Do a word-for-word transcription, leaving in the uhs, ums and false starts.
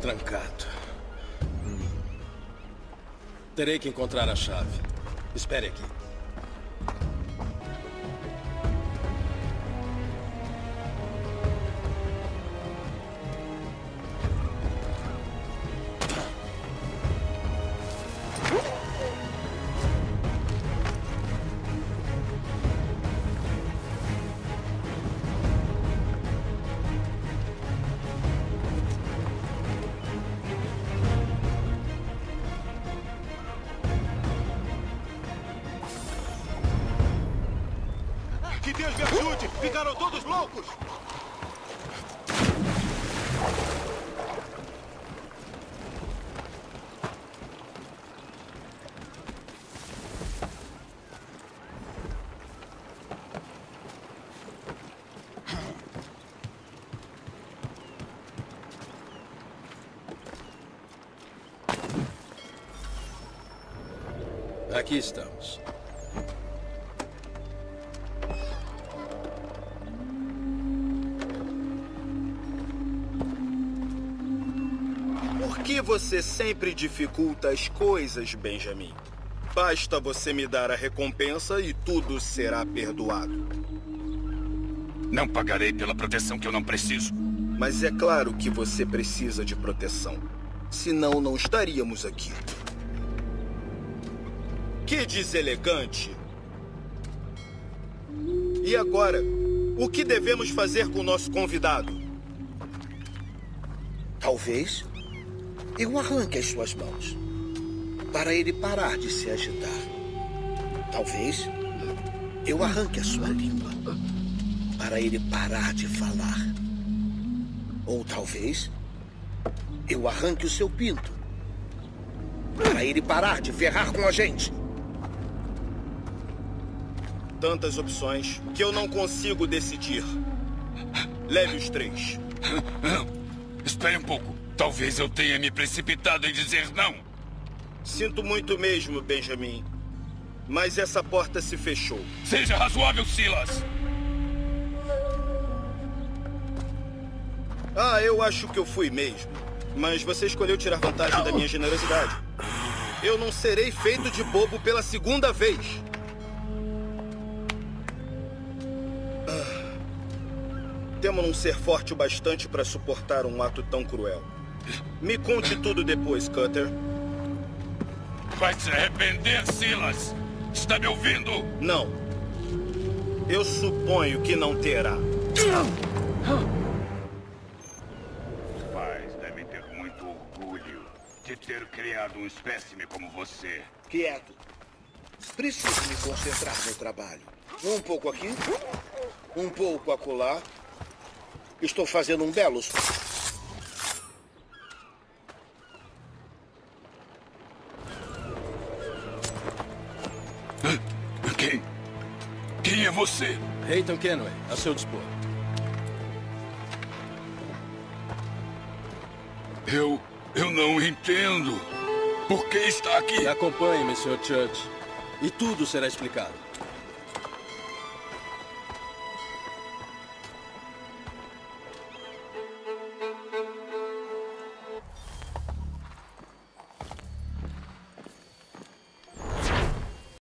Trancado. Hum. Terei que encontrar a chave. Espere aqui. Que Deus me ajude! Ficaram todos loucos! Aqui estamos. Por que você sempre dificulta as coisas, Benjamin? Basta você me dar a recompensa e tudo será perdoado. Não pagarei pela proteção que eu não preciso. Mas é claro que você precisa de proteção. Senão, não estaríamos aqui. Que deselegante! E agora, o que devemos fazer com o nosso convidado? Talvez eu arranque as suas mãos, para ele parar de se agitar. Talvez eu arranque a sua língua, para ele parar de falar. Ou talvez eu arranque o seu pinto, para ele parar de ferrar com a gente. Tantas opções que eu não consigo decidir. Leve os três. Espere um pouco. Talvez eu tenha me precipitado em dizer não. Sinto muito mesmo, Benjamin. Mas essa porta se fechou. Seja razoável, Silas. Ah, eu acho que eu fui mesmo. Mas você escolheu tirar vantagem da minha generosidade. Eu não serei feito de bobo pela segunda vez. Ah, temo não ser forte o bastante para suportar um ato tão cruel. Me conte tudo depois, Cutter. Vai se arrepender, Silas. Está me ouvindo? Não. Eu suponho que não terá. Pais devem ter muito orgulho de ter criado um espécime como você. Quieto. Preciso me concentrar no trabalho. Um pouco aqui, um pouco acolá. Estou fazendo um belo... Quem? Quem é você? Hayton Kenway, a seu dispor. Eu... eu não entendo. Por que está aqui? Me acompanhe-me, senhor Church. E tudo será explicado.